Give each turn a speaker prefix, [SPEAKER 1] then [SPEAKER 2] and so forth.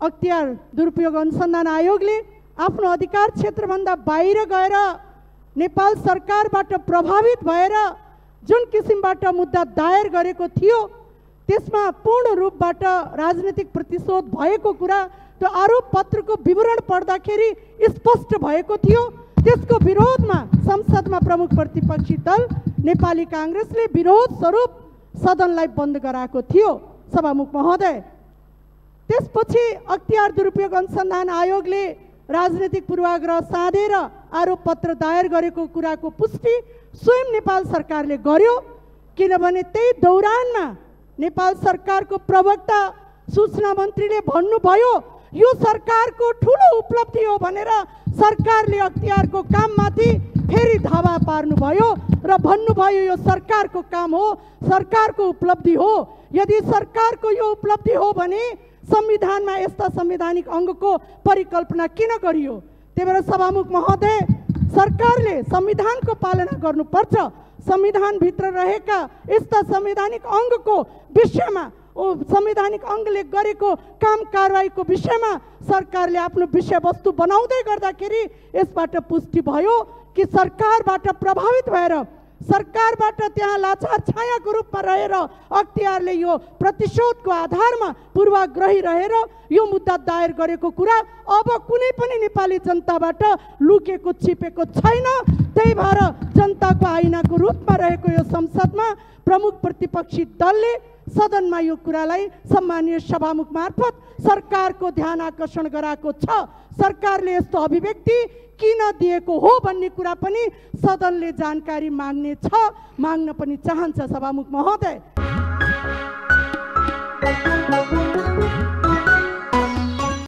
[SPEAKER 1] अख्तियार दुरुपयोग अनुसन्धान आयोगले आफ्नो अधिकार क्षेत्रभन्दा बाहिर गएर नेपाल सरकारबाट प्रभावित भएर जुन किसिमबाट मुद्दा दायर गरेको थियो त्यसमा पूर्ण रूपबाट राजनीतिक प्रतिशोध भएको कुरा त्यो आरोप पत्रको विवरण पढ्दाखेरि स्पष्ट भएको थियो। त्यसको विरोधमा संसदमा प्रमुख प्रतिपक्षी दल नेपाली कांग्रेसले विरोध स्वरूप सदनलाई बन्द गराएको थियो। सभामुख महोदय, त्यसपछि अख्तियार दुरुपयोग अनुसन्धान आयोगले राजनीतिक पूर्वाग्रह साधेर आरोप पत्र दायर गरेको कुराको पुष्टि स्वयं नेपाल सरकारले गर्यो, किनभने त्यही दौरानमा नेपाल सरकारको प्रवक्ता सूचना मन्त्रीले भन्नुभयो यो सरकारको ठुलो उपलब्धि हो भनेर सरकारले अख्तियारको काममाथि फेरि धावा पार्नुभयो र भन्नुभयो यो सरकारको काम हो, सरकारको उपलब्धि हो। यदि सरकारको यो उपलब्धि हो भने संविधानमा यस्ता संवैधानिक अङ्गको परिकल्पना किन गरियो? त्यही भएर सभामुख महोदय, सरकारले संविधानको पालना गर्नुपर्छ। संविधानभित्र रहेका यस्ता संवैधानिक अङ्गको विषयमा संवैधानिक अङ्गले गरेको काम कारवाहीको विषयमा सरकारले आफ्नो विषयवस्तु बनाउँदै गर्दाखेरि यसबाट पुष्टि भयो कि सरकारबाट प्रभावित भएर सरकारबाट त्यहाँ लाचार छायाको रूपमा रहेर अख्तियारले यो प्रतिशोधको आधारमा पूर्वाग्रही रहेर यो मुद्दा दायर गरेको कुरा अब कुनै पनि नेपाली जनताबाट लुकेको छिपेको छैन। त्यही भएर जनताको आइनाको रूपमा रहेको यो संसदमा प्रमुख प्रतिपक्षी दलले सदनमा यो कुरालाई सम्माननीय सभामुख मार्फत सरकारको ध्यान आकर्षण गराएको छ। सरकारले यस्तो अभिव्यक्ति किन दिएको हो भन्ने कुरा पनि सदनले जानकारी माग्ने छ, माग्न पनि चाहन्छ। सभामुख महोदय,